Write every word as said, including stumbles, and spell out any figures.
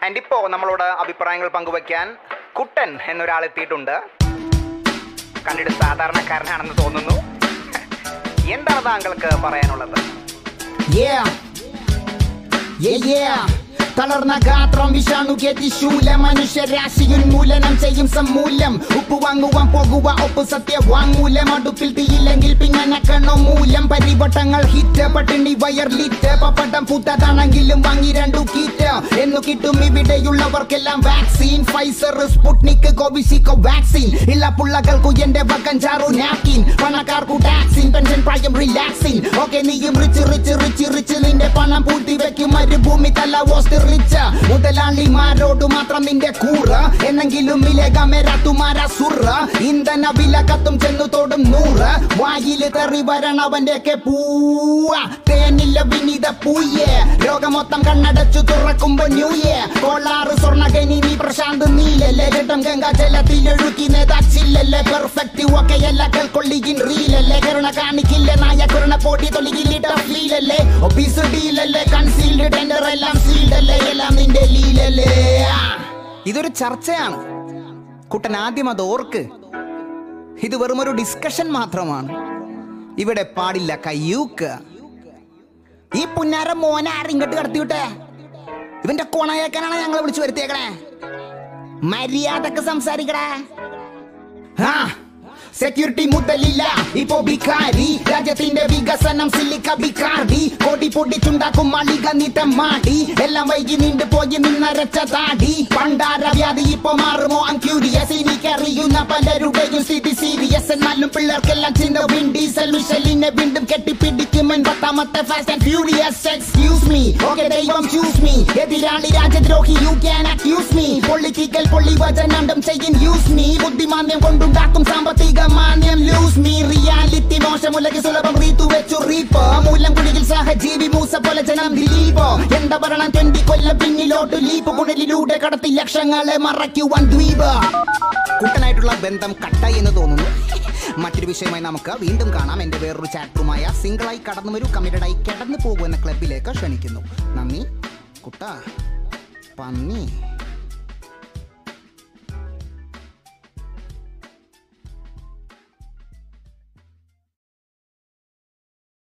And ഇപ്പോൾ നമ്മളോട് അഭിപ്രായങ്ങൾ പങ്കുവയ്ക്കാൻ കുട്ടൻ എന്നൊരാൾ എത്തിയിട്ടുണ്ട്. കണ്ടിട്ട് സാധാരണക്കാരനാണെന്ന് തോന്നുന്നു. എന്താണ് താങ്കൾക്ക് പറയാനുള്ളത്? തളർന്ന ഗാത്രം വിഷാണു കേട്ടി ശൂല മനുഷ്യരാശിയുന്മൂലനം ചെയ്യും സമൂലം. ഉപ്പ് വാങ്ങുവാൻ പോകുക ഒപ്പ് സത്യ വാങ്ങൂലം. അടുപ്പിൽ തീയില്ലെങ്കിൽ പിന്നെ നക്കണോ മൂലം. പരിവട്ടങ്ങൾ ഹിറ്റ് പട്ടിണി വയർ ലിറ്റ്. പപ്പടം പൂത്തതാണെങ്കിലും വാങ്ങി രണ്ടു കീറ്റ്. എന്നു കിട്ടും ഇവിടെയുള്ളവർക്കെല്ലാം vaccine. Pfizer Sputnik Covishield vaccine. ഇല്ല പുള്ളകൾക്കു എന്റെ വകഞ്ചാറു നാപ്കിൻ. പണക്കാർക്കു ടാക്സിൻ പെൻഷൻ പ്രായം റിലാക്സിൻ. ഓക്കെ നീയും റിച്ച് റിച്ച് റിച്ച് റിച്ച് നിന്റെ പണം പൂഴ്ത്തി വെക്കും മരുഭൂമി തല വോസ്റ്റ് റിച്ച്. മുതലാളിമാരോട് മാത്രം നിന്റെ കൂറ എന്നെങ്കിലും സുറ. ഇന്ധന വില കത്തും ചെന്നു തോടും നൂറ്. വായില് തെറി വരണവന്റെ പൂവ തേനില്ല വിനീത പൂയേ. ലോകം മൊത്തം കണ്ണടച്ചു തുറക്കുമ്പോ ന്യൂ ഇയർ. കോളാറ് സ്വർണ്ണകനി നീ പ്രശാന്ത് നീലല്ലേ. ഘട്ടം ഗംഗാ ജലത്തിലൊഴുക്കി നേതാച്ചില്ലല്ലേ. പെർഫെക്റ്റ് ഒക്കെ എല്ലാ കൽക്കൊള്ളിയും റീലല്ലേ. കരുണ കാണിക്കില്ല നായ കുരണ പോട്ടി തൊളിയിലിട്ട ഫീലല്ലേ. ഒഫീസ് ഡീലല്ലേ കൺസീൽഡ് ടെൻഡർ എല്ലാം സീൽഡല്ലേ. എല്ലാം നിന്റെ ലീലല്ലേ. ഇതൊരു ചർച്ചയാണ് കുട്ടൻ, ആദ്യം അത് ഓർക്ക്. ഇത് വെറും ഒരു ഡിസ്കഷൻ മാത്രമാണ്. ഇവിടെ പാടില്ല കയ്യൂക്ക്. ഈ പുന്നാര മോനെ ആരിങ്ങോട്ട് കടത്തിവിട്ടെ. ഇവന്റെ കൊണയേക്കാനാണ് ഞങ്ങളെ വിളിച്ചു വരുത്തിയേക്കണേ. മര്യാദക്ക് സംസാരിക്കടേ. ആ സെക്യൂരിറ്റി മുതലില്ല ഇപ്പോ ഭിക്കാരി. രാജ്യത്തിന്റെ വികസനം സിലിക്ക ഭിക്കാരി. കോടി പൊടിച്ചുണ്ടാക്കും മാളിക നീട്ടമാടി. എല്ലാം വൈകി നീണ്ടു പോയി നിന്നരച്ച താടി. പണ്ടാര വ്യാധി ഇപ്പൊ മാറുമോ ഐ ആം ക്യൂരിയസ്. എനിക്കറിയുന്ന പലരുടെയും സ്ഥിതി സീരിയസ്. എന്നാലും പിള്ളേർക്കെല്ലാം ചിന്ത വിൻ ഡീസൽ. മിഷലിനെ വീണ്ടും കെട്ടിപ്പിടിക്കും പത്താമത്തെ fast and furious. Excuse me okay ദൈവം ചൂസ് മീ. എതിരാളി രാജ്യദ്രോഹി you can accuse me. Political പൊള്ളി വചനം ചെയ്യും യൂസ് മീ. ബുദ്ധിമാന്യം കൊണ്ടുണ്ടാക്കും സാമ്പത്തിക മാന്യം ലൂസ് മീ. റിയാലിറ്റി മോശം ഉലകി സുലഭം റീത്തു വെച്ചു റീപ്പ്. മൂലം കുടിയിൽ സഹജീവി മൂസ പോലെ ജനം ദിലീപോ. എന്താ ഭരണം ട്വന്റി കൊല്ലം പിന്നിലോട്ട് ലീപ്പ്. കുടലിലൂടെ കടത്തി ലക്ഷങ്ങളെ മറയ്ക്കുവാൻ ദ്വീപ്. കുട്ടനായിട്ടുള്ള ബന്ധം കട്ടായി എന്ന് തോന്നുന്നു. മറ്റൊരു വിഷയമായി നമുക്ക് വീണ്ടും കാണാം. എന്റെ വേറൊരു ചാപ്റ്ററുമായ സിംഗിളായി കടന്നു വരൂ കമ്മിറ്റഡായി കിടന്നു പോകുന്ന ക്ലബിലേക്ക് ക്ഷണിക്കുന്നു. നന്ദി കുട്ട പന്നി.